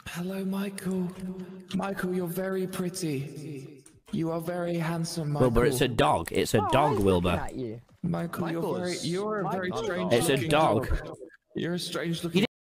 Hello, Michael. Michael, you're very pretty. You are very handsome, Michael. Wilbur, it's a dog. It's a dog, Wilbur. Michael, you're a very strange It's a looking dog. You're a strange looking